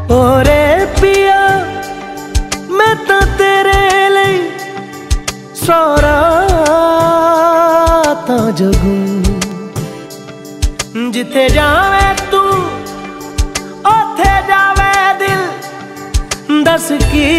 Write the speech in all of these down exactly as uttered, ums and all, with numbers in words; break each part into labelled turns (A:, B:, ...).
A: ओरे पिया मैं तो तेरे लिए सारा ता जगू जिथे जावे तू ओथे जावे दिल दस की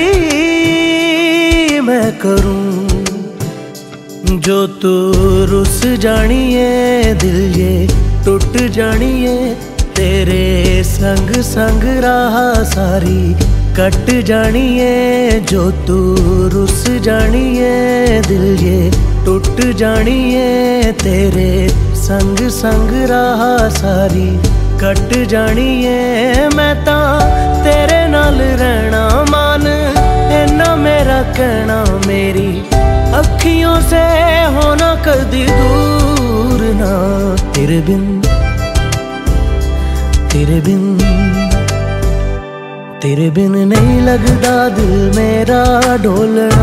A: मैं करूं जो तू रुस जानिए दिल ये टूट जानिए तेरे संग संग राह सारी कट जानिए जो तू रुस जानिए दिल ये टूट जानिए तेरे संग संग राह सारी कट जानिए मैं ता तेरे नाल रहना मान इन्ना मेरा कहना मेरी अखियों से होना कदी दूर ना तेरे बिन तेरे बिन तेरे बिन नहीं लगदा दिल मेरा ढोलना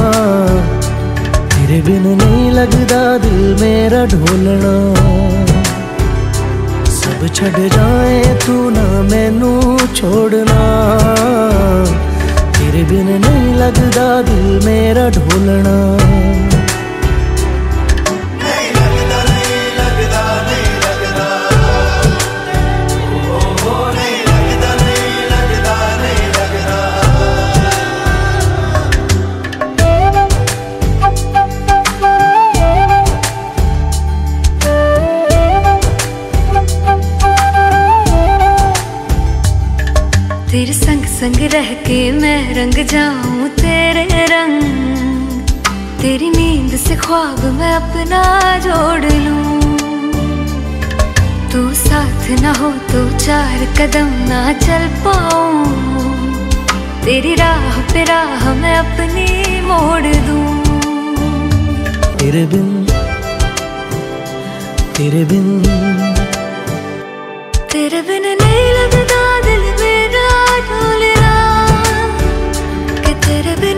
A: तेरे बिन नहीं लगदा दिल मेरा ढोलना सब छड़ जाए तू ना मैनू छोड़ना तेरे बिन नहीं लगदा दिल मेरा ढोलना
B: तेरे संग संग रह के मैं रंग जाऊं तेरे रंग तेरी नींद से ख्वाब मैं अपना जोड़ लूं तू साथ ना हो तो चार कदम ना चल पाऊं तेरी राह पे राह मैं अपनी मोड़ दूं
A: तेरे बिन तेरे बिन
B: तेरे बिन नहीं लगदा दिल मेरा ढोलना कि तेरे बिन